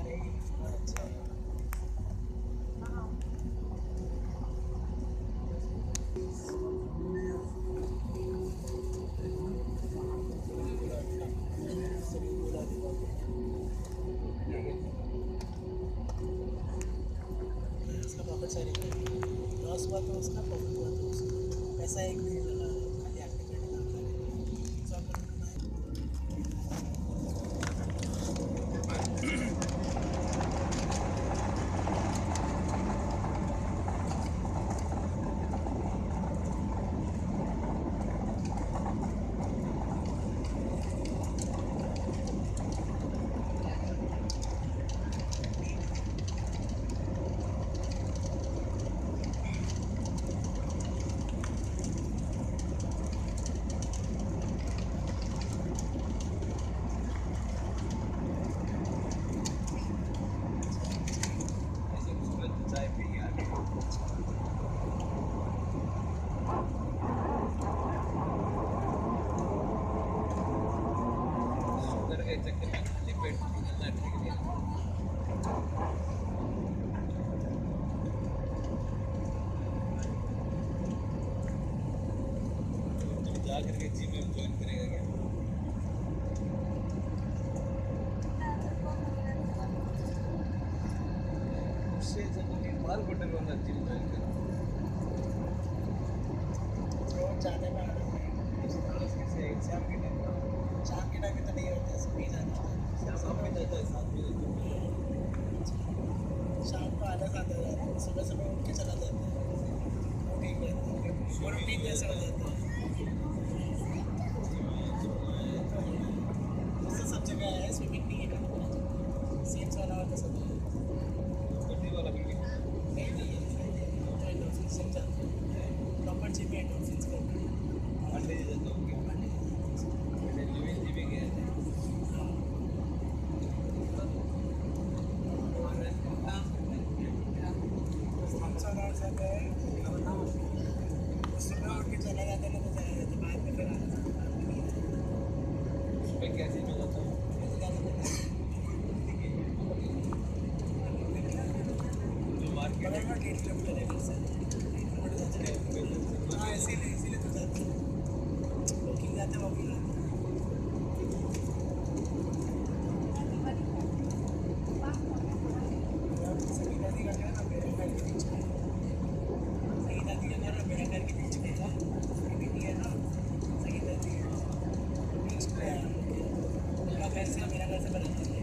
अच्छा। उसका profit sharing loss हुआ तो उसका, प्रॉफिट हुआ तो उसका, पैसा एक भी नहीं लगा, खाली एक्टिविटी करना सब जा करके जिम में ज्वाइन करेगा क्या? उससे बाल बटन वाला जिम ज्वाइन करो। रोज जाने में शाम के टाइम तो नहीं होता है, सुबह जाना होता है, शाम में जाता है 7 बजे। शाम को आधा साथ हो जाता है, सुबह सुबह उठ के चला जाता है, वो ठीक रहता है, वो रूटीन जैसा हो जाता है। सब जगह है, स्विमिंग नहीं है, सीट्स वाला होता सब गड्डी वाला भी नहीं है, तो एंडोर्फिन सब जाते हैं, प्रॉपर जिम में एंडोर्फिन करते हैं, अंडे जाते होंगे, अंडे लिविंग जिम गए थे। सुबह उठ के चला जाता है तो चला जाता है, बाद में फिर आना सुबह कैसे में जाता हूँ जो मार्केट है 1.5 किलोमीटर है घर से। हाँ इसीलिए तो जाते हैं, वॉकिंग जाते हैं, वॉकिंग जाते हैं। सही नदी का क्या ना मेरे घर के बीच में, सही नदी का ना मेरे घर के बीच में है, नदी है ना, सही नदी है बीच में है, मेरा घर से मेरा घर से बराबर है।